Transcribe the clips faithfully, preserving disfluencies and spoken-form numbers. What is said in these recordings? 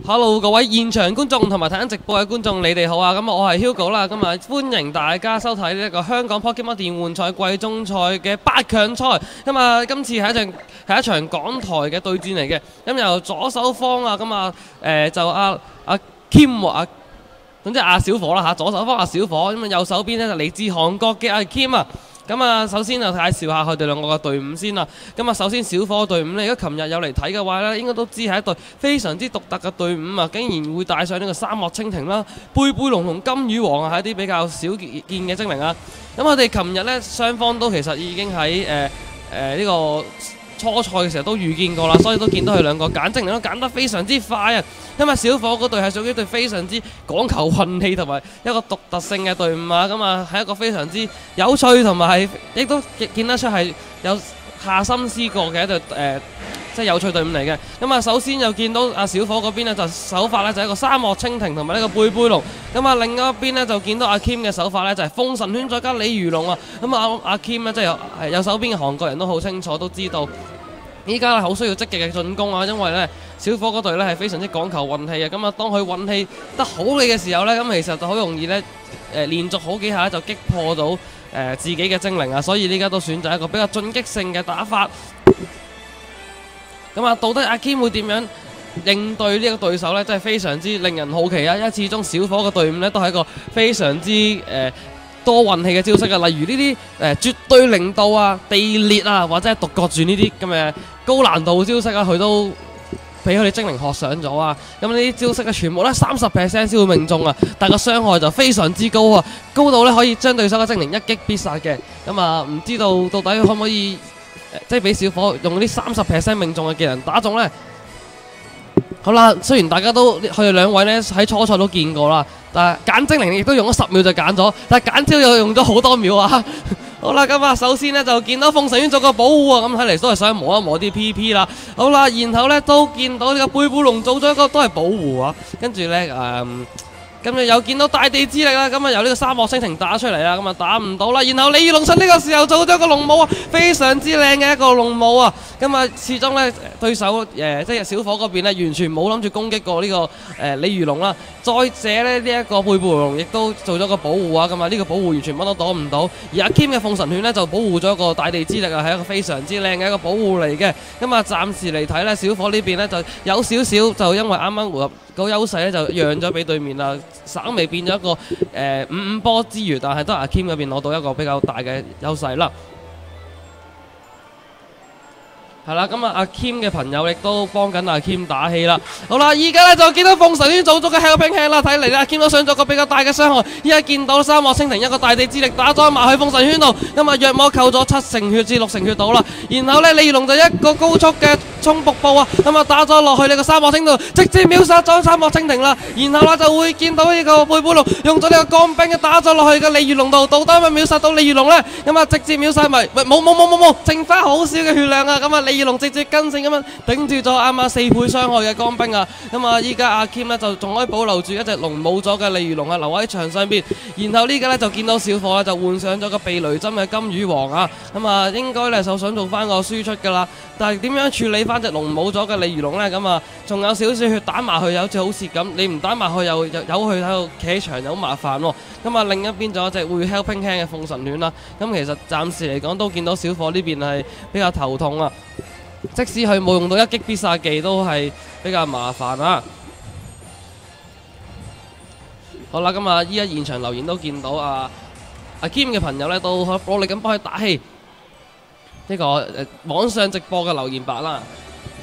Hello 各位現場觀眾同埋睇緊直播嘅觀眾，你哋好啊！咁我係 Hugo 啦，咁啊歡迎大家收睇呢一個香港 Pokemon 電玩賽季中賽嘅八強賽。咁啊，今次係一場係一場港台嘅對戰嚟嘅。咁由左手方啊，咁啊誒就阿阿 Kim 啊，總之阿小火啦嚇，左手方阿小火，咁啊右手邊咧就嚟自韓國嘅阿 Kim 啊。咁啊，首先就介紹下佢哋兩個嘅隊伍先啦。咁啊，首先小火隊伍咧，如果琴日有嚟睇嘅話咧，應該都知係一隊非常之獨特嘅隊伍啊！竟然會帶上呢個沙漠蜻蜓啦、貝貝龍同金魚王啊，係一啲比較少見嘅精靈啊。咁我哋琴日咧雙方都其實已經喺誒誒呢個初賽嘅時候都預見過啦，所以都見到佢兩個揀精靈都揀得非常之快啊！因為小火嗰隊係屬於一隊非常之講求運氣同埋一個獨特性嘅隊伍啊，咁啊係一個非常之有趣同埋係亦都見得出係有下心思過嘅一隊誒、呃，即係有趣隊伍嚟嘅。咁啊，首先就見到阿小火嗰邊呢，就手法呢就係一個沙漠蜻蜓同埋呢個貝貝龍。咁啊，另一邊呢，就見到阿 Kim 嘅手法呢，就係風神圈再加鯉魚龍啊。咁啊，阿 Kim 呢，即係有係有手邊嘅韓國人都好清楚都知道。依家係好需要積極嘅進攻啊，因為咧小火嗰隊咧係非常之講求運氣嘅，咁啊當佢運氣得好你嘅時候咧，咁其實就好容易咧誒、呃、連續好幾下就擊破到誒、呃、自己嘅精靈啊，所以依家都選擇一個比較進擊性嘅打法。咁啊，到底阿 Kim 會點樣應對呢個對手咧？真係非常之令人好奇啊！因為始終小火嘅隊伍咧都係一個非常之誒、呃多運氣嘅招式啊，例如呢啲誒絕對零度啊、地裂啊，或者係獨角鑽呢啲咁嘅高難度招式啊，佢都俾佢哋精靈學上咗啊！咁呢啲招式啊，全部咧三十 percent 先會命中啊，但個傷害就非常之高啊，高到咧可以將對手嘅精靈一擊必殺嘅。咁啊，唔知道到底可唔可以、呃、即係俾小火用呢三十 percent 命中嘅技能打中呢？好啦，雖然大家都佢哋兩位咧喺初賽都見過啦，但係揀精靈亦都用咗十秒就揀咗，但係揀招又用咗好多秒啊！好啦，咁啊，首先呢，就見到鳳神丸做個保護啊，咁睇嚟都係想摸一摸啲 P P 啦。好啦，然後呢，都見到呢個貝貝龍做咗一個都係保護啊，跟住呢，誒、嗯。咁啊又見到大地之力啦，咁啊由呢個沙漠蜻蜓打出嚟啦，咁啊打唔到啦。然後鯉魚龍神呢個時候做咗個龍母啊，非常之靚嘅一個龍母啊。咁啊始終呢對手誒、呃、即係小火嗰邊呢，完全冇諗住攻擊過呢、這個誒鯉魚龍啦。再者呢，呢、這、一個貝貝龍亦都做咗個保護啊，咁啊呢個保護完全乜都擋唔到。而阿 Kim 嘅鳳神犬呢，就保護咗一個大地之力啊，係一個非常之靚嘅一個保護嚟嘅。咁啊暫時嚟睇呢，小火呢邊呢，就有少少就因為啱啱回合個優勢咧就讓咗俾對面啦，稍微變咗一個誒、呃、五五波之餘，但係都係阿 Kim 嗰邊攞到一個比較大嘅優勢啦。係啦，咁啊阿 Kim 嘅朋友亦都幫緊阿 Kim 打氣啦。好啦，依家咧就見到鳳神圈做咗個 helping hand 啦，睇嚟阿 Kim 都上咗個比較大嘅傷害。依家見到沙漠蜻蜓一個大地之力打咗埋去鳳神圈度，咁啊約莫扣咗七成血至六成血到啦。然後咧鯉魚龍就一個高速嘅衝瀑布啊，咁啊打咗落去你個沙漠蜻度，直接秒殺咗沙漠蜻蜓啦。然後啦就會見到呢個貝貝龍用咗呢個鋼兵嘅打咗落去嘅鯉魚龍度，到底咪秒殺到鯉魚龍咧？咁啊直接秒殺埋，喂冇冇冇冇冇，剩翻好少嘅血量啊！咁啊鯉魚龍直接跟勝咁樣頂住咗啱啱四倍傷害嘅鋼兵啊！咁啊依家阿 Kim 咧就仲可以保留住一隻龍冇咗嘅鯉魚龍啊，留喺場上邊。然後呢家咧就見到小火咧就換上咗個避雷針嘅金魚王啊！咁啊應該咧就想做翻個輸出噶啦，但係點樣處理翻隻龍冇咗嘅鯉魚龍咧？咁啊仲有少少血打埋去，有似好蝕咁，你唔打埋去又有佢喺度企喺場又好麻煩喎。咁啊另一邊仲有隻會 helping hand 嘅鳳神犬啦。咁其實暫時嚟講都見到小火呢邊係比較頭痛啊。即使佢冇用到一擊必殺技，都係比較麻煩啊！好啦，咁啊，依家現場留言都見到啊，阿 Kim 嘅朋友咧都努力咁幫佢打氣。呢、這個誒、呃、網上直播嘅留言板啦。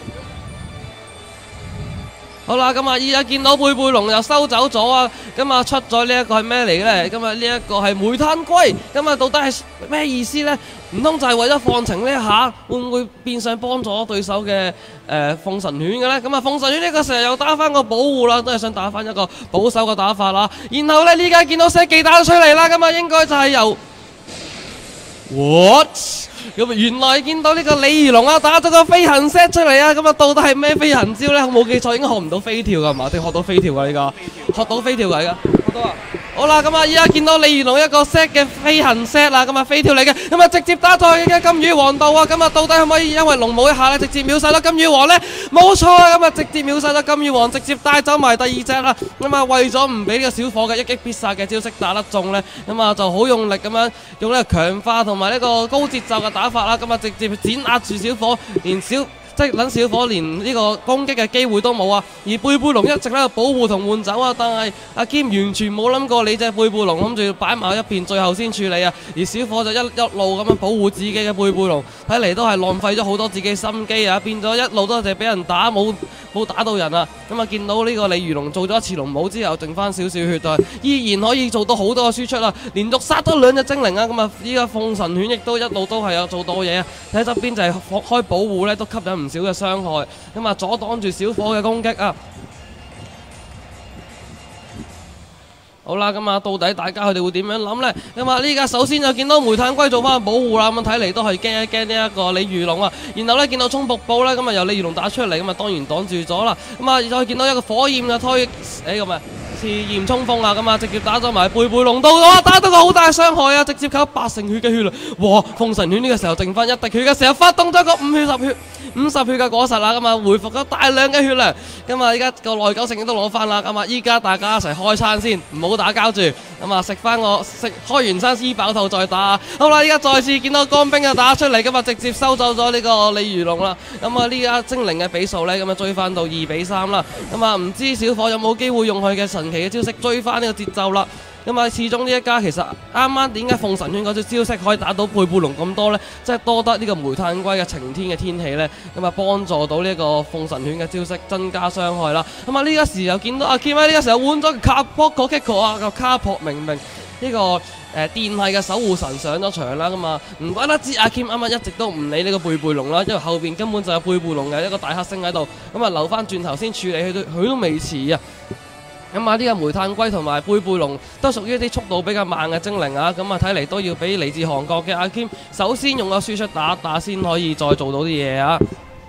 好啦，咁啊，依家見到貝貝龍又收走咗啊！咁啊，出咗呢一個係咩嚟嘅？咁啊，呢一個係煤炭龜。咁啊，到底係咩意思呢？唔通就係為咗放晴呢一下，會唔會變相幫助對手嘅誒鳳神犬嘅呢？咁啊，鳳神犬呢個時候又打翻個保護啦，都係想打翻一個保守嘅打法啦。然後呢，呢家見到射技打咗出嚟啦，咁啊，應該就係由 what 咁原來見到呢個李如龍啊，打咗個飛行 set 出嚟啊！咁啊，到底係咩飛行招咧？冇記錯應該學唔到飛跳㗎嘛？定學到飛跳㗎呢個？學到飛跳㗎，學到啊！好啦，咁啊，依家見到李如龍一個 set 嘅飛行 set 啊，咁啊飛跳嚟嘅，咁啊直接打咗去嘅金魚王度啊！咁啊，到底可唔可以因為龍舞一下咧，直接秒殺咗金魚王咧？冇錯啊！咁啊，直接秒殺咗金魚王，直接帶走埋第二隻啦！咁啊，為咗唔俾呢個小火嘅一擊必殺嘅招式打得中咧，咁啊就好用力咁樣用呢個強化同埋呢個高節奏嘅打法啦！咁啊，直接碾壓住小火，連小即係等小火連呢個攻擊嘅機會都冇啊！而貝貝龍一直喺度保護同換走啊，但係阿堅完全冇諗過你隻貝貝龍諗住要擺埋一邊，最後先處理啊！而小火就一一路咁樣保護自己嘅貝貝龍，睇嚟都係浪費咗好多自己心機啊！變咗一路都係俾人打，冇冇打到人啊！咁啊，見到呢個李如龍做咗一次龍舞之後，剩翻少少血啊，依然可以做到好多嘅輸出啊！連續殺多兩隻精靈啊！咁啊，依家鳳神犬亦都一路都係有做到嘢啊！喺側邊就係開保護咧，都吸引唔少嘅傷害，咁啊阻擋住小火嘅攻擊啊！好啦，咁啊，到底大家佢哋會點樣諗呢？咁啊，呢家首先就見到煤炭龜做翻保護啦，咁睇嚟都係驚一驚呢一個李如龍啊。然後呢，見到衝瀑布呢，咁啊由李如龍打出嚟，咁啊當然擋住咗啦。咁啊再見到一個火焰嘅推，誒咁啊試焰衝鋒啊，咁啊直接打咗埋貝貝龍度，哇打到個好大傷害啊！直接靠八成血嘅血量，哇！鳳神犬呢個時候剩翻一滴血嘅時候，發動咗個五血十血。五十血嘅果實啦，咁啊回復咗大量嘅血量，咁啊依家個內疚性都攞翻啦，咁啊依家大家一齊開餐先，唔好打交住，咁啊食翻個食開完餐醫飽肚再打。好啦，依家再次見到乾冰啊打出嚟，咁啊直接收走咗呢個李如龍啦，咁啊呢家精靈嘅比數呢，咁啊追翻到二比三啦，咁啊唔知小火有冇機會用佢嘅神奇嘅招式追翻呢個節奏啦。咁啊，始終呢一家其實啱啱點解鳳神犬嗰隻招式可以打到貝貝龍咁多呢？即係多得呢個煤炭龜嘅晴天嘅天氣呢，咁啊幫助到呢個鳳神犬嘅招式增加傷害啦。咁啊呢個時候見到阿 Kim 呢個時候換咗卡波個 Kiko 啊個卡撲明明呢、這個誒、呃、電系嘅守護神上咗場啦，咁啊唔怪得知阿 Kim 啱啱一直都唔理呢個貝貝龍啦，因為後邊根本就有貝貝龍嘅一個大黑星喺度，咁啊留翻轉頭先處理佢都佢都未遲啊。咁啊！呢個煤炭龜同埋貝貝龍都屬於一啲速度比較慢嘅精靈啊！咁啊，睇嚟都要俾嚟自韓國嘅阿 Kim 首先用個輸出打一打先可以再做到啲嘢啊！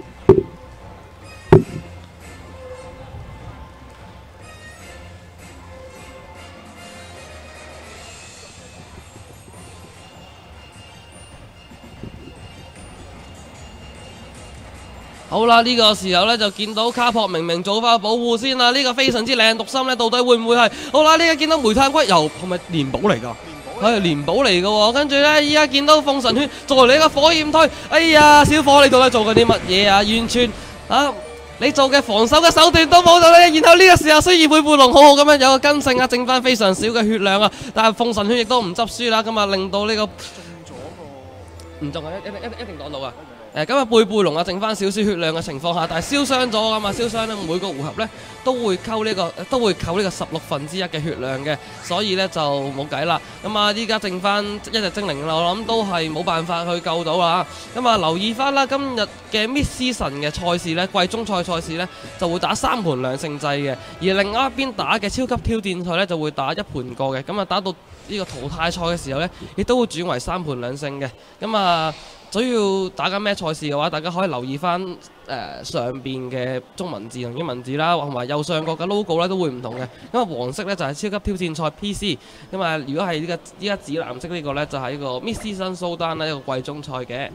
好啦，呢、這個時候呢，就見到卡珀明明做翻保護先啦，呢、這個非常之靚獨心呢，到底會唔會係？好啦，呢、這個見到煤炭龜又係咪連寶嚟㗎？係連寶嚟㗎喎，跟住呢，依家見到鳳神圈再嚟個火焰推，哎呀，小火你到底做緊啲乜嘢啊？完全啊！你做嘅防守嘅手段都冇到你，然後呢個時候雖然貝貝龍好好咁樣有個跟勝啊，剩翻非常少嘅血量啊，但係鳳神圈亦都唔執輸啦，咁啊令到呢、這個唔中啊，一定一定一定擋到啊！誒咁啊，貝貝龍啊，剩翻少少血量嘅情況下，但係燒傷咗咁啊，燒傷咧每個回合咧都會扣呢、這個都會扣呢個十六分之一嘅血量嘅，所以咧就冇計啦。咁啊，依家剩翻一隻精靈啦，我諗都係冇辦法去救到啦。咁啊，留意翻啦，今日嘅 Mid Season 嘅賽事咧，季中賽賽事咧就會打三盤兩勝制嘅，而另外一邊打嘅超級挑戰賽咧就會打一盤過嘅。咁啊，打到呢個淘汰賽嘅時候咧，亦都會轉為三盤兩勝嘅。咁啊〜只要打緊咩賽事嘅話，大家可以留意翻誒、呃、上邊嘅中文字同英文字啦，同埋右上角嘅 logo 咧都會唔同嘅。因為黃色咧就係、是、超級挑戰賽 P C， 咁啊如果係呢、這個依家紫藍色呢個咧就係、是、呢個 Mid Season Showdown 啦，一個季中賽嘅。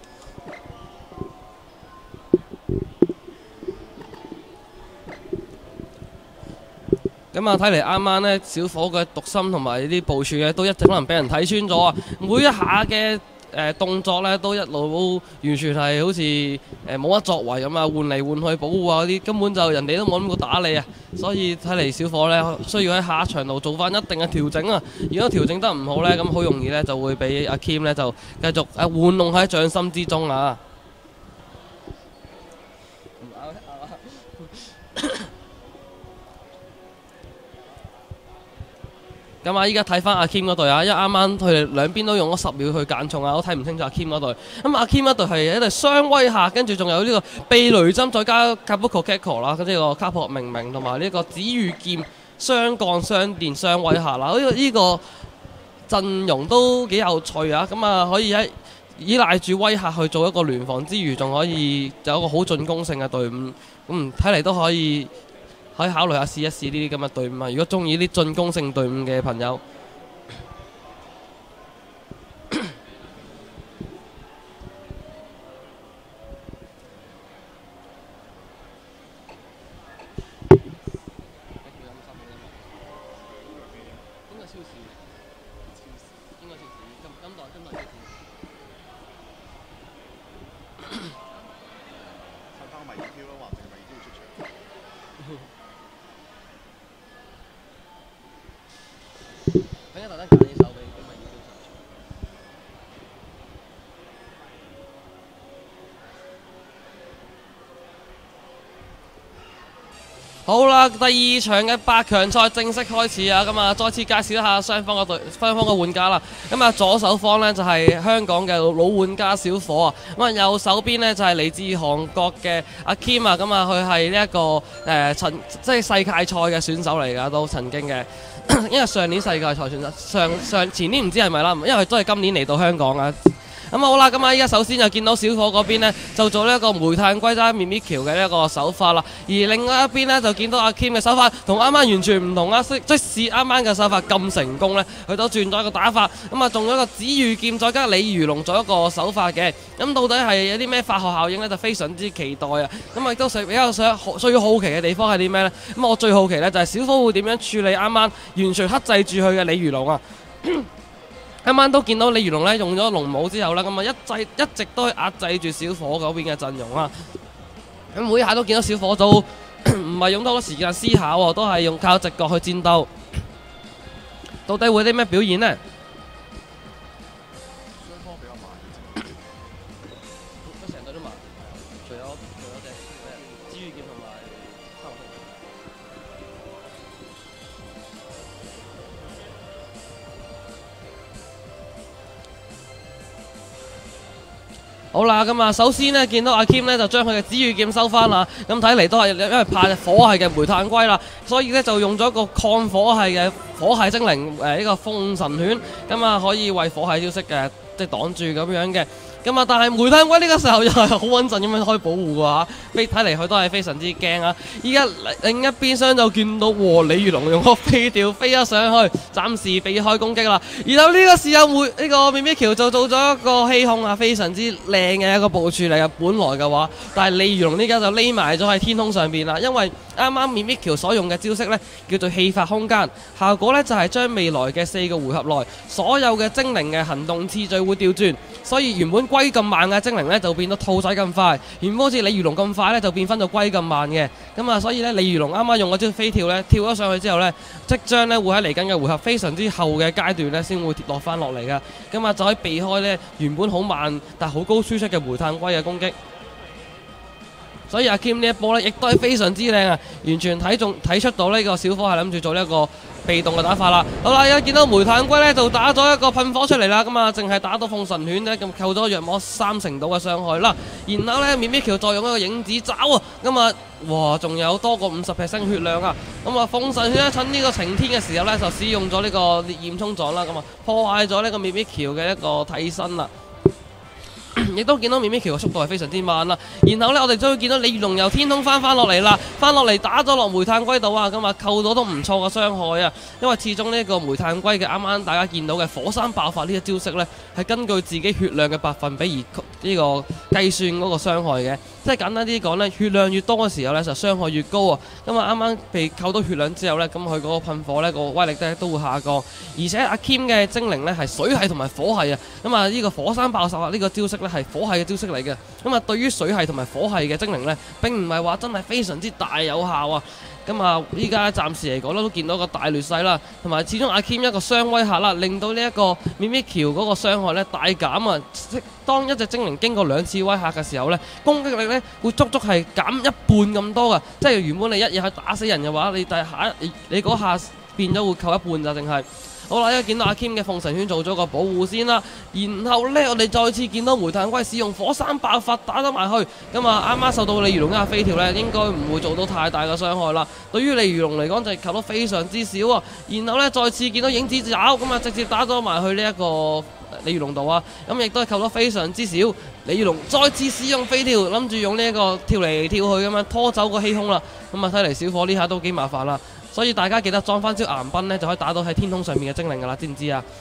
咁啊，睇嚟啱啱咧小火嘅讀心同埋呢啲部署嘅都一直可能俾人睇穿咗啊！每一下嘅誒、呃、動作咧都一路都完全係好似誒冇乜作為咁啊，換嚟換去保護啊嗰啲，根本就人哋都冇諗過打你啊！所以睇嚟小火咧需要喺下一場度做翻一定嘅調整啊！如果調整得唔好咧，咁好容易咧就會俾阿 Kim 咧就繼續誒玩弄喺掌心之中啊！咁啊！依家睇翻阿 Kim 嗰隊啊，因為啱啱佢哋兩邊都用咗十秒去揀中啊，我睇唔清楚阿 Kim 嗰隊。咁阿 Kim 嗰隊係一隊雙威嚇，跟住仲有呢個避雷針，再加 Kabuko Keko 啦，咁呢個卡珀明明同埋呢個紫御劍雙鋼雙電雙威嚇啦。呢個呢個陣容都幾有趣啊！咁啊，可以喺依賴住威嚇去做一個聯防之餘，仲可以有一個好進攻性嘅隊伍。咁睇嚟都可以可以考慮下試一試呢啲咁嘅隊伍啊！如果中意啲進攻性隊伍嘅朋友。好啦，第二場嘅八強賽正式開始啊！咁啊，再次介紹一下雙方嘅隊、雙方嘅玩家啦。咁啊，左手方呢就係香港嘅老玩家小火啊。咁啊，右手邊呢就係嚟自韓國嘅阿 Kim 啊。咁啊，佢係呢一個誒曾即係世界賽嘅選手嚟㗎，都曾經嘅。因為上年世界賽選手，上上前年唔知係咪啦，因為都係今年嚟到香港啊。咁好啦，咁啊依家首先就見到小火嗰邊呢，就做呢一個煤炭龜揸咪咪橋嘅呢一個手法啦，而另外一邊呢，就見到阿 Kim 嘅手法同啱啱完全唔同啊！即使啱啱嘅手法咁成功呢，佢都轉咗一個打法，咁啊中咗一個紫御劍再加鯉魚龍做一個手法嘅。咁到底係有啲咩化學效應呢？就非常之期待啊！咁亦都比較想需要好奇嘅地方係啲咩呢？咁我最好奇呢，就係小火會點樣處理啱啱完全克制住佢嘅鯉魚龍啊！啱啱都見到鯉魚龍咧用咗龍帽之後啦，咁啊一制一直都係壓制住小火嗰邊嘅陣容啦。咁每一下都見到小火都唔係用多咗時間思考喎，都係用靠直覺去戰鬥。到底會有啲咩表現呢？雙方比較慢，都成隊都慢，除咗除咗隻紫御劍同埋黑龍。好啦，咁啊，首先呢，見到阿 Kim 呢就將佢嘅紫御劍收翻啦，咁睇嚟都係因為怕火系嘅煤炭龜啦，所以呢就用咗一個抗火系嘅火系精靈誒呢個風神犬，咁啊可以為火系招式嘅即係擋住咁樣嘅。咁啊！但係煤炭龜呢個時候又係好穩陣咁樣開保護㗎嚇，飛睇嚟佢都係非常之驚啊！依家另一邊廂就見到喎，鯉魚龍用個飛釣飛咗上去，暫時避開攻擊啦。然後呢個時候煤呢、呢個咪咪橋就做咗一個氣控啊，非常之靚嘅一個部署嚟嘅。本來嘅話，但係鯉魚龍呢家就匿埋咗喺天空上邊啦，因為啱啱咪咪橋所用嘅招式呢，叫做氣發空間，效果呢就係、是、將未來嘅四個回合內所有嘅精靈嘅行動次序會調轉，所以原本龜咁慢嘅精靈呢，就變到兔仔咁快，原本好似鯉魚龍咁快呢，就變翻到龜咁慢嘅。咁啊，所以呢，鯉魚龍啱啱用嗰招飛跳呢，跳咗上去之後呢，即將呢會喺嚟緊嘅回合非常之後嘅階段呢，先會跌落翻落嚟㗎。咁啊，就可以避開呢原本好慢但好高輸出嘅煤炭龜嘅攻擊。所以阿 Kim 呢一波呢，亦都係非常之靚啊！完全睇中睇出到呢個小火係諗住做呢一個被動嘅打法啦。好啦，而家見到煤炭龜呢，就打咗一個噴火出嚟啦。咁啊，淨係打到鳳神犬呢，咁扣咗約莫三成度嘅傷害啦。然後呢，咪咪橋再用一個影子爪啊，咁啊，哇，仲有多過五十 percent 血量啊！咁啊，鳳神犬呢，趁呢個晴天嘅時候呢，就使用咗呢個烈焰衝撞啦，咁啊，破壞咗呢個咪咪橋嘅一個替身啦。亦都見到咪咪橋嘅速度係非常之慢啦，然後呢，我哋都會見到鯉魚龍由天空翻翻落嚟啦，翻落嚟打咗落煤炭龜度啊，咁啊扣到都唔錯嘅傷害啊，因為始終呢個煤炭龜嘅啱啱大家見到嘅火山爆發呢一招式呢，係根據自己血量嘅百分比而呢個計算嗰個傷害嘅，即係簡單啲講呢，血量越多嘅時候呢，就傷害越高啊，咁啊啱啱被扣到血量之後呢，咁佢嗰個噴火呢個威力呢都會下降，而且阿 Kim 嘅精靈呢係水系同埋火系啊，咁啊呢個火山爆發呢個招式呢係火系嘅招式嚟嘅，咁啊對於水系同埋火系嘅精靈呢，並唔係話真係非常之大有效啊。咁啊，依家暫時嚟講咧，都見到一個大劣勢啦，同埋始終阿 Kim 一個雙威嚇啦，令到呢一個咪咪橋嗰個傷害咧大減啊！即當一隻精靈經過兩次威嚇嘅時候咧，攻擊力咧會足足係減一半咁多噶，即係原本你一嘢去打死人嘅話，你第下你你嗰下變咗會扣一半咋，淨係。好啦，因為見到阿 Kim 嘅鳳神圈做咗個保護先啦，然後呢，我哋再次見到煤炭龜使用火山爆發打咗埋去，咁啊啱啱受到鯉魚龍嘅飛條呢，應該唔會做到太大嘅傷害啦。對於鯉魚龍嚟講就係扣得非常之少啊。然後呢，再次見到影子爪，咁啊直接打咗埋去呢一個李如龍度啊，咁亦都係扣得非常之少。李如龍再次使用飛跳，諗住用呢一個跳嚟跳去咁樣拖走個氣空啦。咁啊睇嚟小火呢下都幾麻煩啦，所以大家記得裝翻招岩崩呢，就可以打到喺天空上面嘅精靈噶啦，知唔知啊？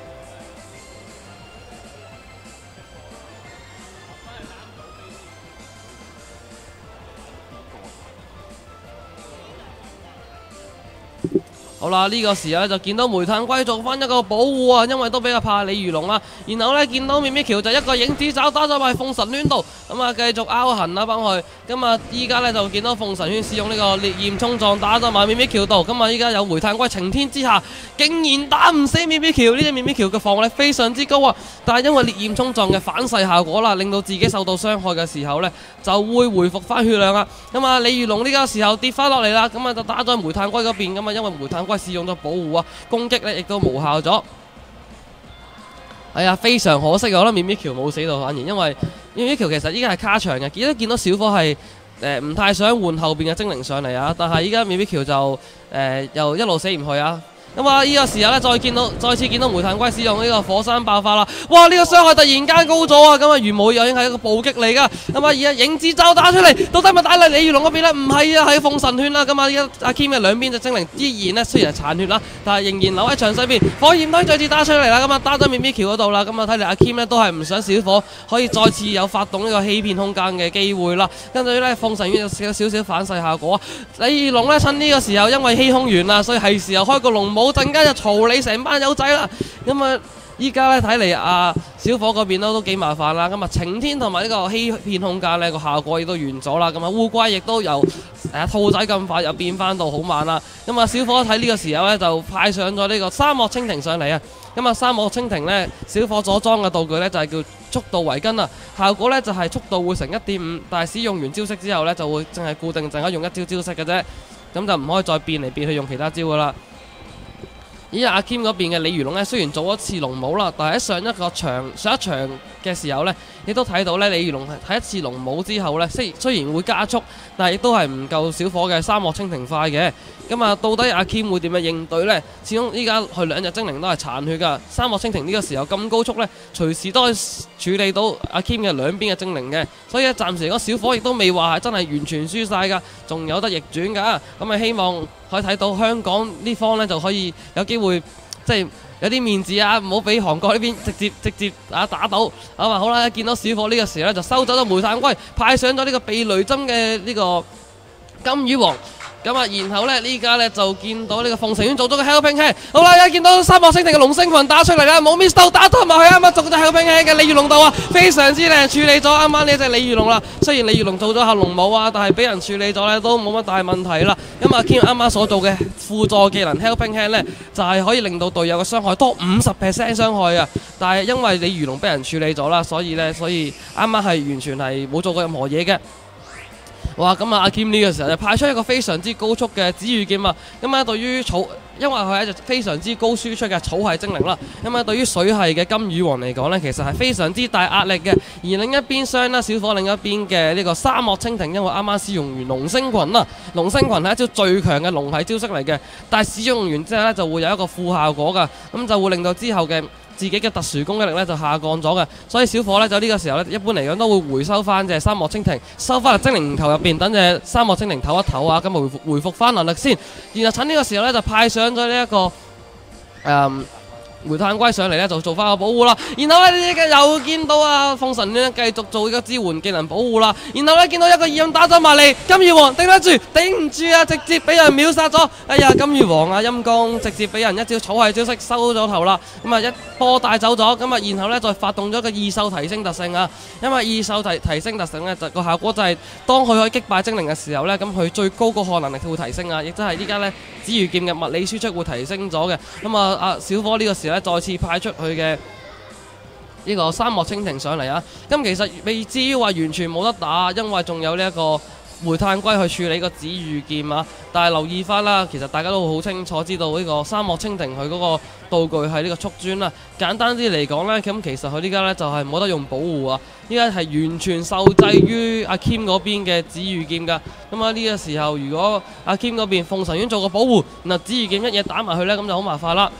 好啦，呢、這個時候咧就見到煤炭龜做翻一個保護啊，因為都比較怕李如龍啦。然後呢，見到咪咪橋就一個影子爪打咗埋鳳神圈度，咁啊繼續拗痕啦幫佢。咁啊依家呢，就見到鳳神圈使用呢個烈焰衝撞打咗埋咪咪橋度。咁啊依家有煤炭龜晴天之下，竟然打唔死咪咪橋，呢隻咪咪橋嘅防御力非常之高啊！但係因為烈焰衝撞嘅反噬效果啦，令到自己受到傷害嘅時候呢，就會回復翻血量啊。咁啊李如龍呢個時候跌翻落嚟啦，咁啊就打咗煤炭龜嗰邊。咁啊因為煤炭龜使用咗保護啊，攻擊咧亦都無效咗。係啊，非常可惜啊！我覺得咪咪橋冇死到，反而因為咪咪橋其實依家係卡場嘅，見到見到小火係誒唔太想換後邊嘅精靈上嚟啊，但係依家咪咪橋就誒、呃、又一路死唔去啊。咁啊！呢個時候咧，再見到再次見到煤炭龜使用呢個火山爆發啦！哇！呢、這個傷害突然間高咗啊！咁啊，如無意外已經係一個暴擊嚟噶。咁啊，而家影子咒打出嚟，到底咪打嚟李如龍嗰邊咧？唔係啊，係鳳神圈啦。咁啊，依家阿 Kim 嘅兩邊隻精靈依然咧，雖然係殘血啦，但係仍然留喺場上邊。火焰堆再次打出嚟啦！咁啊，打咗咪咪橋嗰度啦。咁啊，睇嚟阿 Kim 咧都係唔想小火可以再次有發動呢個欺騙空間嘅機會啦。跟住咧，鳳神圈有少少反噬效果。李如龍咧趁呢個時候因為欺空完啦，所以係時候開個龍舞，陣間就嘈你成班友仔啦。咁啊，依家咧睇嚟啊，小火嗰邊都都幾麻煩啦。咁啊，晴天同埋呢個欺騙空間呢個效果亦都完咗啦。咁啊，烏龜亦都由誒兔仔咁快又變翻到好慢啦。咁啊，小火睇呢個時候咧就派上咗呢個沙漠蜻蜓上嚟啊。咁啊，沙漠蜻蜓呢，小火所裝嘅道具呢，就係叫速度圍巾啊。效果呢，就係速度會成一點五，但係使用完招式之後呢，就會淨係固定淨係用一招招式嘅啫，咁就唔可以再變嚟變去用其他招噶啦。咦，阿 Kim 嗰邊嘅李如龍呢，雖然做一次龍舞啦，但係喺上一個場上一場嘅時候呢，亦都睇到呢，李如龍喺一次龍舞之後呢，雖雖然會加速，但係亦都係唔夠小火嘅沙漠蜻蜓快嘅。咁啊，到底阿 Kim 會點樣應對呢？始終依家佢兩隻精靈都係殘血㗎，沙漠蜻蜓呢個時候咁高速呢，隨時都可以處理到阿 Kim 嘅兩邊嘅精靈嘅，所以暫時嚟講小火亦都未話係真係完全輸晒㗎，仲有得逆轉㗎。咁啊，希望可以睇到香港呢方呢，就可以有機會即係有啲面子啊，唔好俾韓國呢邊直接直接啊打到。咁啊好啦，見到小火呢個時候呢，就收走咗煤炭龜，派上咗呢個避雷針嘅呢個金魚王。咁啊，然後咧，呢家咧就見到呢個鳳城圈做咗個 helping hand。好啦，而家見到沙漠星定嘅龍星群打出嚟啦，冇 miss 到打到埋去，啱啱做咗 helping hand嘅李如龍度啊，非常之靚處理咗啱啱呢隻李如龍啦。雖然李如龍做咗下龍舞啊，但係俾人處理咗咧都冇乜大問題啦。咁啊 Kim 啱啱所做嘅輔助技能 helping hand 咧，就係、是、可以令到隊友嘅傷害多五十 percent 傷害啊。但係因為李如龍俾人處理咗啦，所以咧，所以啱啱係完全係冇做過任何嘢嘅。哇！咁啊，阿 Kim 呢個時候就派出一個非常之高速嘅紫羽劍啊！咁啊，對於草，因為佢係一隻非常之高輸出嘅草系精靈啦。咁啊，對於水系嘅金羽王嚟講呢，其實係非常之大壓力嘅。而另一邊廂啦，小火另一邊嘅呢個沙漠蜻蜓，因為啱啱使用完龍星群啦，龍星群係一招最強嘅龍系招式嚟嘅，但係使用完之後呢，就會有一個副效果㗎，咁就會令到之後嘅自己嘅特殊攻擊力咧就下降咗嘅，所以小火咧就呢個時候咧一般嚟講都會回收翻隻沙漠蜻蜓，收翻入精靈球入邊，等隻沙漠蜻蜓唞一唞啊，咁啊回復回復翻能力先，然後趁呢個時候咧就派上咗呢一個誒。嗯煤炭龜上嚟咧就做翻個保護啦，然後咧又見到啊鳳神咧繼續做呢個支援技能保護啦，然後咧見到一個二暗打咗埋嚟，金魚王頂得住，頂唔住啊，直接俾人秒殺咗，哎呀金魚王啊陰公，直接俾人一招草系招式收咗頭啦，咁啊一波帶走咗，咁啊然後咧再發動咗個異獸提升特性啊，因為異獸提提升特性咧就個效果就係當佢可以擊敗精靈嘅時候咧，咁佢最高個可能力會提升啊，亦即係依家咧紫魚劍嘅物理輸出會提升咗嘅，咁啊啊小火呢個時候再次派出佢嘅呢個沙漠蜻蜓上嚟啊！咁其實未至於話完全冇得打，因為仲有呢一個煤炭龜去處理個紫羽劍啊！但係留意翻啦，其實大家都好清楚知道呢個沙漠蜻蜓佢嗰個道具係呢個速磚啦。簡單啲嚟講呢，咁其實佢呢家呢就係冇得用保護啊！依家係完全受制於阿 Kim 嗰邊嘅紫羽劍㗎。咁啊呢個時候，如果阿 Kim 嗰邊鳳神丸做個保護，嗱紫羽劍一嘢打埋去呢，咁就好麻煩啦。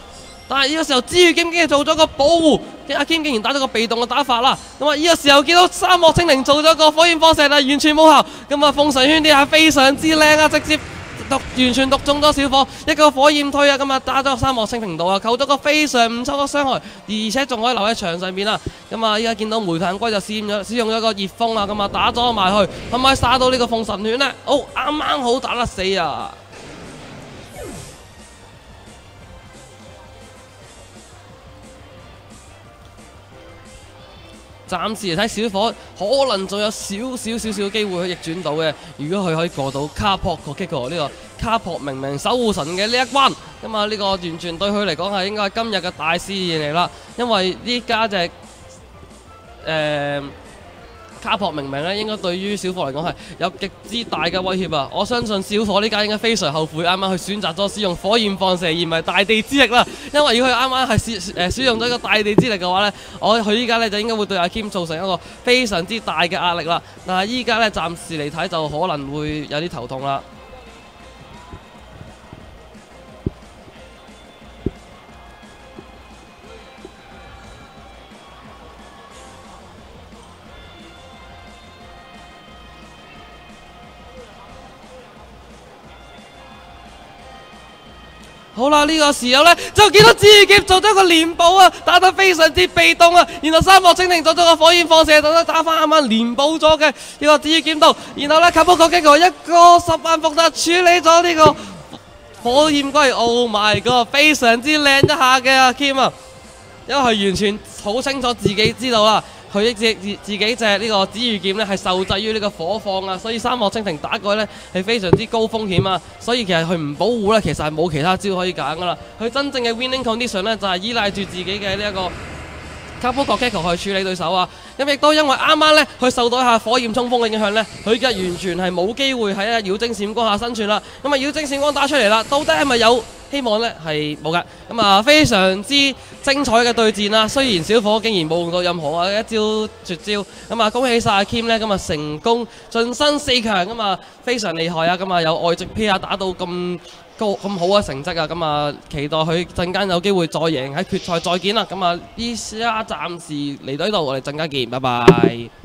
但係呢個時候，紫雨劍竟然做咗個保護，阿劍竟然打咗個被動嘅打法啦。咁啊，呢個時候見到沙漠精靈做咗個火焰放射，但係完全冇效。咁啊，鳳神圈啲係非常之靚啊，直接讀完全讀中咗小火，一個火焰推啊，咁啊打咗沙漠蜻蜓度啊，扣咗個非常唔錯嘅傷害，而且仲可以留喺場上邊啊。咁啊，依家見到煤炭龜就試驗咗使用咗個熱風啊，咁啊打咗埋去，可唔可以殺到呢個鳳神圈呢？哦，啱啱好打得死啊！暫時嚟睇小火，可能仲有少少少少機會去逆轉到嘅。如果佢可以過到卡珀個擊過呢個卡珀明明守護神嘅呢一關，咁啊呢個完全對佢嚟講係應該係今日嘅大試驗嚟啦。因為呢家隻誒卡珀明明咧，應該對於小火嚟講係有極之大嘅威脅啊！我相信小火呢家應該非常後悔啱啱去選擇咗使用火焰放射而唔係大地之力啦。因為如果佢啱啱係使誒使用咗一個大地之力嘅話咧，我佢依家咧就應該會對阿 Kim 造成一個非常之大嘅壓力啦。但係依家咧暫時嚟睇就可能會有啲頭痛啦。好啦，呢、這個時候呢，就見到紫雨劍做咗個連補啊，打得非常之被動啊。然後沙漠精靈做咗個火焰放射，就打翻啱啱連補咗嘅呢個紫雨劍度。然後呢，卡波國擊球一個十萬伏特處理咗呢個火焰龜。Oh my god， 非常之靚一下嘅阿 Kim 啊，因為佢完全好清楚自己知道啦。佢自自自己隻呢個紫雨劍咧係受制於呢個火放啊，所以沙漠蜻蜓打過去咧係非常之高風險啊，所以其實佢唔保護咧，其實係冇其他招可以揀噶啦。佢真正嘅 winning condition 咧就係依賴住自己嘅呢一個卡波國擊球去處理對手啊。咁亦都因為啱啱咧佢受到一下火焰衝鋒嘅影響咧，佢而家完全係冇機會喺一妖精閃光下生存啦。咁啊妖精閃光打出嚟啦，到底係咪有希望呢？係冇㗎。咁啊非常之精彩嘅對戰啦。雖然小火竟然冇用到任何啊一招絕招，咁啊恭喜晒阿 Kim 呢，咁啊成功晉身四強，咁啊非常厲害啊！咁啊有外籍 P R 打到咁高咁好嘅成績啊！咁啊期待佢陣間有機會再贏喺決賽再見啦！咁啊依家暫時嚟到呢度，我哋陣間見，拜拜。